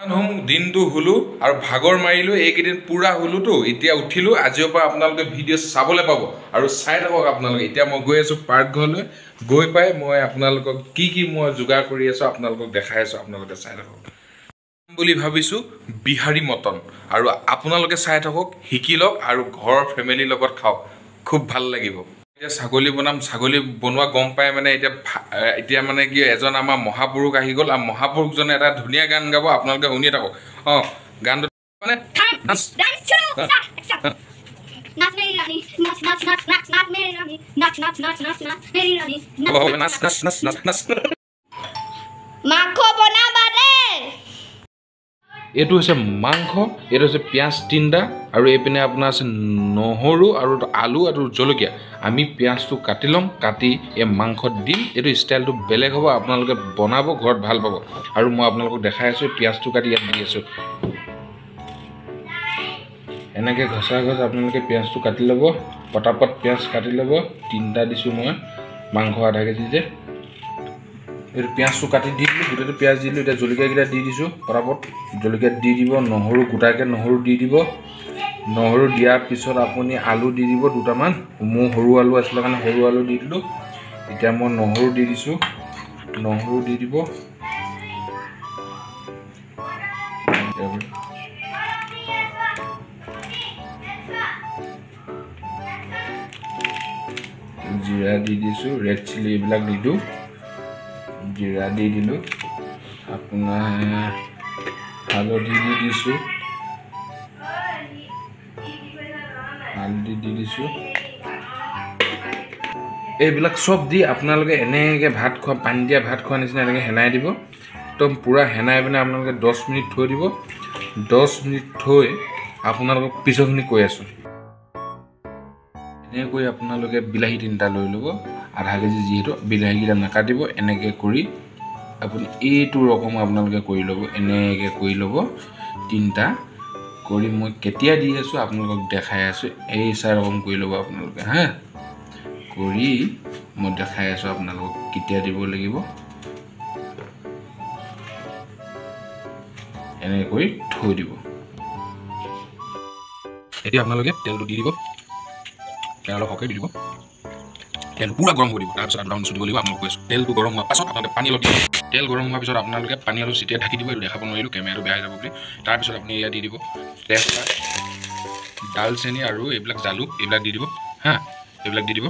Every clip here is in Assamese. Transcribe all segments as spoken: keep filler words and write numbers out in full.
হম দিনটো হুলো আৰু ভাগৰ মাৰিলো এইকেইদিন পুৰা হুলোতো এতিয়া উঠিলো আজিৰ পৰা আপোনালোকে ভিডিঅ' চাবলৈ পাব আৰু চাই থাকক আপোনালোকে এতিয়া মই গৈ আছো পাৰ্ক ঘৰলৈ গৈ পাই মই আপোনালোকক কি কি মই যোগাৰ কৰি আছো আপোনালোকক দেখাই আছো আপোনালোকে চাই থাকক বুলি ভাবিছো বিহাৰী মটন আৰু আপোনালোকে চাই থাকক শিকি লওক আৰু ঘৰৰ ফেমিলিৰ লগত খাওক খুব ভাল লাগিব এতিয়া ছাগলী বনাম ছাগলী বনোৱা গম পাই মানে এতিয়া এতিয়া মানে কি এজন আমাৰ মহাপুৰুষ আহি গ'ল আৰু মহাপুৰুষজনে এটা ধুনীয়া গান গাব আপোনালোকে শুনি থাকক অ গানটো মানে নাচ মেৰি ৰাণী নাচ নাচ নাচ নাচ নাচ মেৰি ৰাণী নাচ নাচ নাচ নাচ নাচ মেৰি ৰাণী নাচ নাচ নাচ নাচ নাচ মাংস বনাবা দে এইটো হৈছে মাংস এইটো হৈছে পিঁয়াজ তিনিটা আৰু এইপিনে আপোনাৰ আছে নহৰু আৰু আলু আৰু জলকীয়া আমি পিঁয়াজটো কাটি ল'ম কাটি এই মাংসত দিম এইটো ষ্টাইলটো বেলেগ হ'ব আপোনালোকে বনাব ঘৰত ভাল পাব আৰু মই আপোনালোকক দেখাই আছোঁ পিঁয়াজটো কাটি ইয়াত দি আছোঁ এনেকৈ ঘচা ঘচ আপোনালোকে পিঁয়াজটো কাটি ল'ব পটাপট পিঁয়াজ কাটি ল'ব তিনিটা দিছোঁ মই মাংস আধা কেজি যে এইটো পিঁয়াজটো কাটি দি দিলোঁ গোটেইটো পিঁয়াজ দিলোঁ এতিয়া জলকীয়াকেইটা দি দিছোঁ পটাপট জলকীয়া দি দিব নহৰু গোটাকৈ নহৰু দি দিব নহৰু দিয়াৰ পিছত আপুনি আলু দি দিব দুটামান মোৰ সৰু আলু আছিলে কাৰণে সৰু আলু দি দিলোঁ এতিয়া মই নহৰু দি দিছোঁ নহৰু দি দিব জিৰা দি দিছোঁ ৰেড চিলি এইবিলাক দি দিওঁ জিৰা দি দিলোঁ আপোনাৰ হালধি দি দিছোঁ হালধি দি দিছোঁ এইবিলাক চব দি আপোনালোকে এনেকৈ ভাত খোৱা পানী দিয়া ভাত খোৱা নিচিনা এনেকৈ সেনাই দিব একদম পূৰা সেনাই পিনে আপোনালোকে দহ মিনিট থৈ দিব দহ মিনিট থৈ আপোনালোকক পিছৰখিনি কৈ আছোঁ এনেকৈ আপোনালোকে বিলাহী তিনিটা লৈ ল'ব আধা কেজি যিহেতু বিলাহীকেইটা নাকাটিব এনেকৈ কৰি আপুনি এইটো ৰকম আপোনালোকে কৰি ল'ব এনেকৈ কৰি ল'ব তিনিটা কৰি মই কেতিয়া দি আছোঁ আপোনালোকক দেখাই আছোঁ এই চাই ৰকম কৰি ল'ব আপোনালোকে হা কৰি মই দেখাই আছোঁ আপোনালোকক কেতিয়া দিব লাগিব এনেকৈ কৰি থৈ দিব এতিয়া আপোনালোকে তেলটো দি দিব তেল অলপ সৰহকৈ দি দিব তেল পুৰা গৰম কৰি দিব তাৰপিছত ডাউন চুটিব লাগিব আপোনালোক কৈছোঁ তেলটো গৰম হোৱাৰ পাছত আপোনালোকে পানী অলপ দিব তেল গৰম হোৱাৰ পিছত আপোনালোকে পানী অলপ চিটিয়াই ঢাকি দিব এইটো দেখাব নোৱাৰিলোঁ কেমেৰাটো বেয়া হৈ যাব বুলি তাৰপিছত আপুনি এয়া দি দিব তেজপাত ডালচেনি আৰু এইবিলাক জালুক এইবিলাক দি দিব হা এইবিলাক দি দিব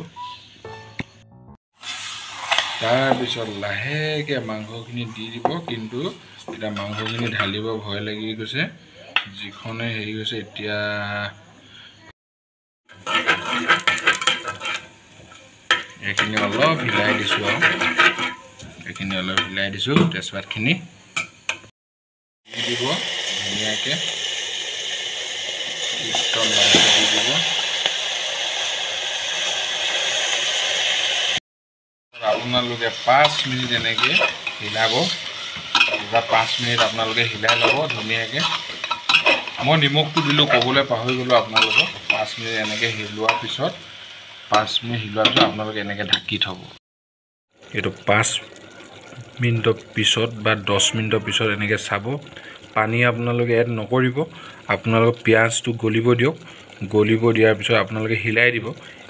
তাৰপিছত লাহেকৈ মাংসখিনি দি দিব কিন্তু এতিয়া মাংসখিনি ঢালিব ভয় লাগি গৈছে যিখনে হেৰি হৈছে এতিয়া এইখিনি অলপ হিলাই দিছোঁ আৰু এইখিনি অলপ হিলাই দিছোঁ তেজপাতখিনি দি দিব ধুনীয়াকৈ একদম লাহেকৈ দি দিব আপোনালোকে পাঁচ মিনিট এনেকৈ হিলাব বা পাঁচ মিনিট আপোনালোকে হিলাই ল'ব ধুনীয়াকৈ মই নিমখটো দিলোঁ ক'বলৈ পাহৰি গ'লোঁ আপোনালোকক পাঁচ মিনিট এনেকৈ হিলোৱাৰ পিছত পাঁচ মিনিট হিলোৱাৰ পিছত আপোনালোকে এনেকৈ ঢাকি থ'ব এইটো পাঁচ মিনিটৰ পিছত বা দহ মিনিটৰ পিছত এনেকৈ চাব পানী আপোনালোকে এড নকৰিব আপোনালোকে পিঁয়াজটো গলিব দিয়ক গলিব দিয়াৰ পিছত আপোনালোকে হিলাই দিব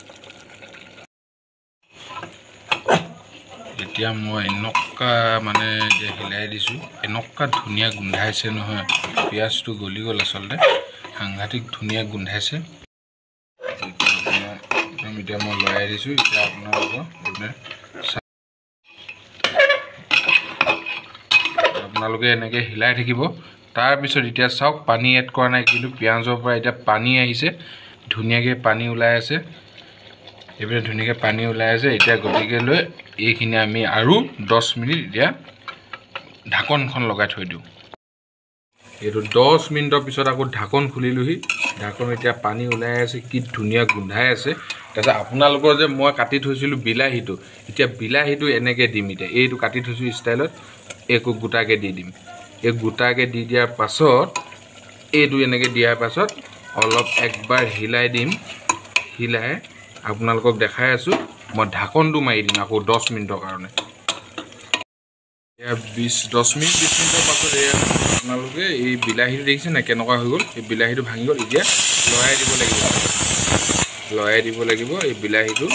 এতিয়া মই এনেকুৱা মানে যে হিলাই দিছোঁ এনেকুৱা ধুনীয়া গোন্ধাইছে নহয় পিঁয়াজটো গলি গ'ল আচলতে সাংঘাতিক ধুনীয়া গোন্ধাইছে এতিয়া মই লৰাই দিছোঁ এতিয়া আপোনালোকৰ আপোনালোকে এনেকৈ হিলাই থাকিব তাৰপিছত এতিয়া চাওক পানী এড কৰা নাই কিন্তু পিঁয়াজৰ পৰা এতিয়া পানী আহিছে ধুনীয়াকৈ পানী ওলাই আছে এইপিনে ধুনীয়াকৈ পানী ওলাই আছে এতিয়া গতিকে লৈ এইখিনি আমি আৰু দহ মিনিট এতিয়া ঢাকনখন লগাই থৈ দিওঁ এইটো দহ মিনিটৰ পিছত আকৌ ঢাকন খুলিলোহি ঢাকন এতিয়া পানী ওলাই আছে কি ধুনীয়া গোন্ধাই আছে তাৰপিছত আপোনালোকৰ যে মই কাটি থৈছিলোঁ বিলাহীটো এতিয়া বিলাহীটো এনেকৈ দিম এতিয়া এইটো কাটি থৈছোঁ ষ্টাইলত একো গোটাকৈ দি দিম এই গোটাকৈ দি দিয়াৰ পাছত এইটো এনেকৈ দিয়াৰ পাছত অলপ একবাৰ হিলাই দিম হিলাই আপোনালোকক দেখাই আছোঁ মই ঢাকনটো মাৰি দিম আকৌ দহ মিনিটৰ কাৰণে এয়া বিশ দহ মিনিট বিশ মিনিটৰ পাছত এয়া আপোনালোকে এই বিলাহীটো দেখিছে নাই কেনেকুৱা হৈ গ'ল। এই বিলাহীটো ভাঙি গ'ল। এতিয়া লৰাই দিব লাগিব লৰাই দিব লাগিব এই বিলাহীটো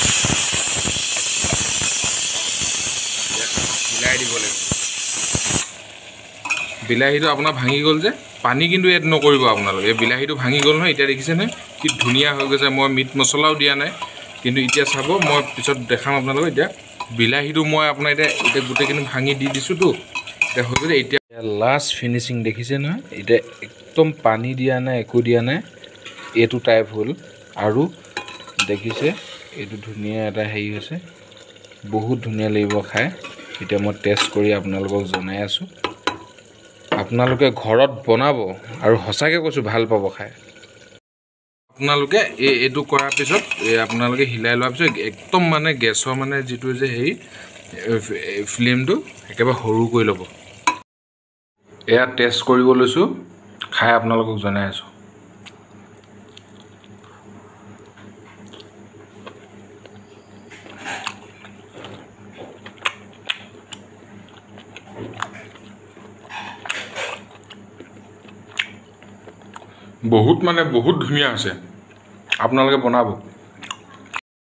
হিলাই দিব লাগিব। বিলাহীটো আপোনাৰ ভাঙি গ'ল যে পানী কিন্তু এড নকৰিব আপোনালোকে। এই বিলাহীটো ভাঙি গ'ল নহয়। এতিয়া দেখিছেনে কি ধুনীয়া হৈ গৈছে। মই মিট মছলাও দিয়া নাই, কিন্তু এতিয়া চাব মই পিছত দেখাম আপোনালোকক। এতিয়া বিলাহীটো মই আপোনাৰ এতিয়া এতিয়া গোটেইখিনি ভাঙি দি দিছোঁতো, এতিয়া হৈ গ'লে। এতিয়া লাষ্ট ফিনিচিং দেখিছে নহয়। এতিয়া একদম পানী দিয়া নাই, একো দিয়া নাই, এইটো টাইপ হ'ল। আৰু দেখিছে এইটো ধুনীয়া এটা হেৰি হৈছে, বহুত ধুনীয়া লাগিব খাই। এতিয়া মই টেষ্ট কৰি আপোনালোকক জনাই আছোঁ। আপোনালোকে ঘৰত বনাব আৰু সঁচাকৈ কৈছোঁ ভাল পাব খাই। আপোনালোকে এই এইটো কৰাৰ পিছত এই আপোনালোকে হিলাই লোৱাৰ পিছত একদম মানে গেছৰ মানে যিটো যে হেৰি ফ্লেমটো একেবাৰে সৰু কৰি ল'ব। এয়া টেষ্ট কৰিব লৈছোঁ, খাই আপোনালোকক জনাই আছোঁ। বহুত মানে বহুত ধুনীয়া হৈছে। আপোনালোকে বনাব।